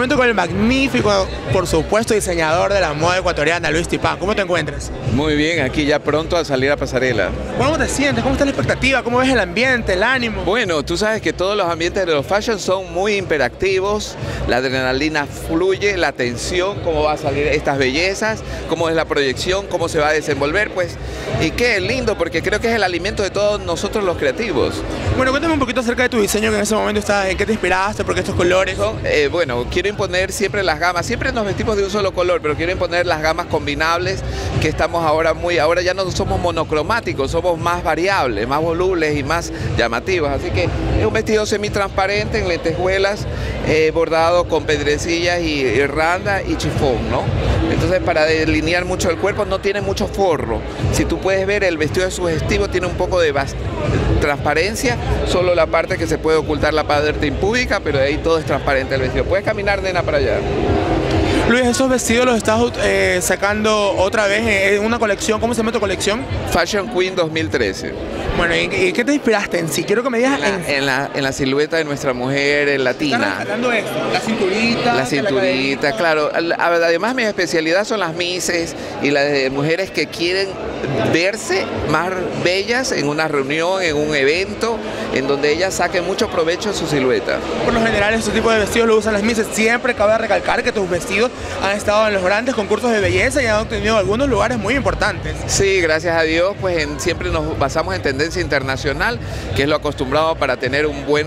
momento con el magnífico, por supuesto, diseñador de la moda ecuatoriana, Luis Tipán. ¿Cómo te encuentras? Muy bien, aquí ya pronto a salir a pasarela. ¿Cómo te sientes? ¿Cómo está la expectativa? ¿Cómo ves el ambiente, el ánimo? Bueno, tú sabes que todos los ambientes de los fashion son muy hiperactivos, la adrenalina fluye, la tensión, cómo va a salir estas bellezas, cómo es la proyección, cómo se va a desenvolver, pues, y qué lindo, porque creo que es el alimento de todos nosotros los creativos. Bueno, cuéntame un poquito acerca de tu diseño que en ese momento está, ¿en qué te inspiraste? ¿Por qué estos colores? Bueno, quiero imponer siempre las gamas, siempre nos vestimos de un solo color, pero quiero imponer las gamas combinables que estamos ahora ya no somos monocromáticos, somos más variables, más volubles y más llamativos, así que es un vestido semitransparente en lentejuelas, bordado con pedrecillas y randa y chifón, ¿no? Entonces, para delinear mucho el cuerpo, no tiene mucho forro. Si tú puedes ver, el vestido es sugestivo, tiene un poco de transparencia, solo la parte que se puede ocultar la parte impúdica, pero de ahí todo es transparente el vestido. Puedes caminar, nena, para allá. Luis, esos vestidos los estás sacando otra vez en una colección. ¿Cómo se llama tu colección? Fashion Queen 2013. Bueno, ¿y qué te inspiraste en sí? Quiero que me digas en la silueta de nuestra mujer latina. ¿Estás rescatando esto? La cinturita. La cinturita, claro. Además, mi especialidad son las misses y las de mujeres que quieren verse más bellas en una reunión, en un evento, en donde ellas saquen mucho provecho de su silueta. Por lo general, este tipo de vestidos lo usan las misses. Siempre cabe recalcar que tus vestidos han estado en los grandes concursos de belleza y han obtenido algunos lugares muy importantes. Sí, gracias a Dios, pues siempre nos basamos en tendencia internacional, que es lo acostumbrado para tener un buen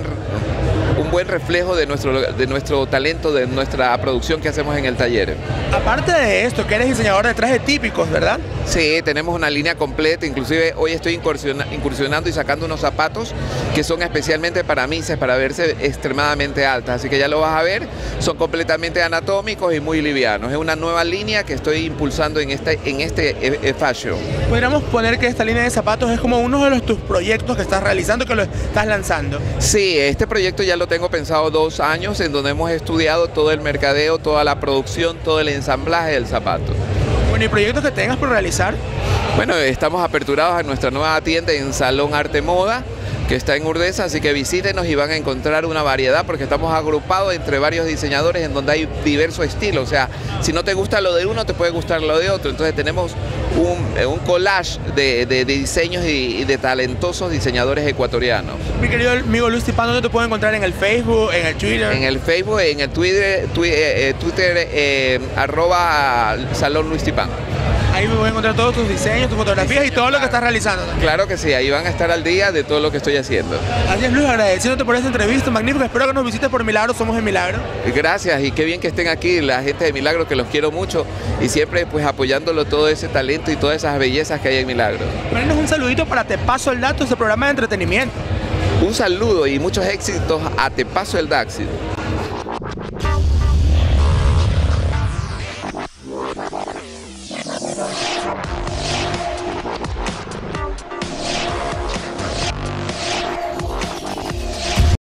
reflejo de nuestro talento, de nuestra producción que hacemos en el taller. Aparte de esto, que eres diseñador de trajes típicos, ¿verdad? Sí, tenemos una línea completa, inclusive hoy estoy incursionando y sacando unos zapatos que son especialmente para misses, para verse extremadamente altas, así que ya lo vas a ver, son completamente anatómicos y muy livianos. Es una nueva línea que estoy impulsando en este fashion. Podríamos poner que esta línea de zapatos es como uno de tus proyectos que estás realizando, que lo estás lanzando. Sí, este proyecto ya lo tengo pensado 2 años, en donde hemos estudiado todo el mercadeo, toda la producción, todo el ensamblaje del zapato. Bueno, ¿y proyectos que tengas por realizar? Bueno, estamos aperturados a nuestra nueva tienda en Salón Arte Moda, que está en Urdesa, así que visítenos y van a encontrar una variedad, porque estamos agrupados entre varios diseñadores en donde hay diversos estilos. O sea, si no te gusta lo de uno, te puede gustar lo de otro. Entonces tenemos un collage de diseños y de talentosos diseñadores ecuatorianos. Mi querido amigo Luis Tipán, ¿dónde te puedo encontrar? ¿En el Facebook, en el Twitter? En el Facebook, en el Twitter @Salón Luis Tipán. Ahí me voy a encontrar todos tus diseños, tus fotografías y todo lo que estás realizando. Claro que sí, ahí van a estar al día de todo lo que estoy haciendo. Así es, Luis, agradeciéndote por esta entrevista magnífica. Espero que nos visites por Milagro, somos en Milagro. Gracias, y qué bien que estén aquí la gente de Milagro, que los quiero mucho, y siempre pues apoyándolo todo ese talento y todas esas bellezas que hay en Milagro. Ponernos un saludito para Te Paso el Dato, ese programa de entretenimiento. Un saludo y muchos éxitos a Te Paso el Dato.